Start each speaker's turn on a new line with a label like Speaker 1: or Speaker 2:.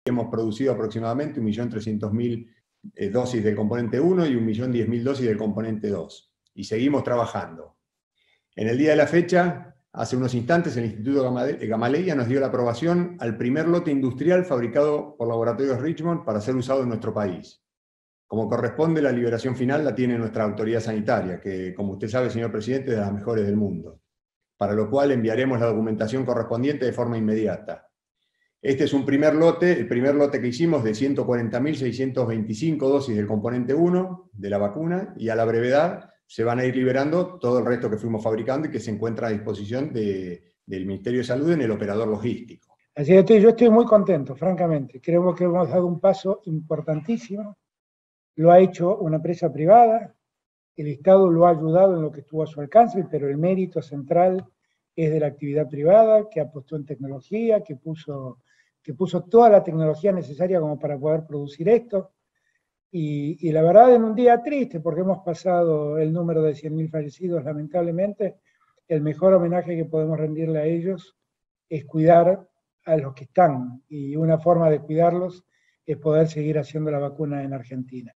Speaker 1: hemos producido aproximadamente 1.300.000 dosis del componente 1 y 1.010.000 dosis del componente 2. Y seguimos trabajando. En el día de la fecha, hace unos instantes, el Instituto Gamaleya nos dio la aprobación al primer lote industrial fabricado por Laboratorios Richmond para ser usado en nuestro país. Como corresponde, la liberación final la tiene nuestra autoridad sanitaria, que, como usted sabe, señor presidente, es de las mejores del mundo, para lo cual enviaremos la documentación correspondiente de forma inmediata. Este es un primer lote, el primer lote que hicimos de 140.625 dosis del componente 1 de la vacuna, y a la brevedad se van a ir liberando todo el resto que fuimos fabricando y que se encuentra a disposición del Ministerio de Salud en el operador logístico.
Speaker 2: Así que yo estoy muy contento, francamente. Creo que hemos dado un paso importantísimo. Lo ha hecho una empresa privada, el Estado lo ha ayudado en lo que estuvo a su alcance, pero el mérito central es de la actividad privada, que apostó en tecnología, que puso toda la tecnología necesaria como para poder producir esto. Y la verdad, en un día triste, porque hemos pasado el número de 100.000 fallecidos, lamentablemente, el mejor homenaje que podemos rendirle a ellos es cuidar a los que están, y una forma de cuidarlos es poder seguir haciendo la vacuna en Argentina.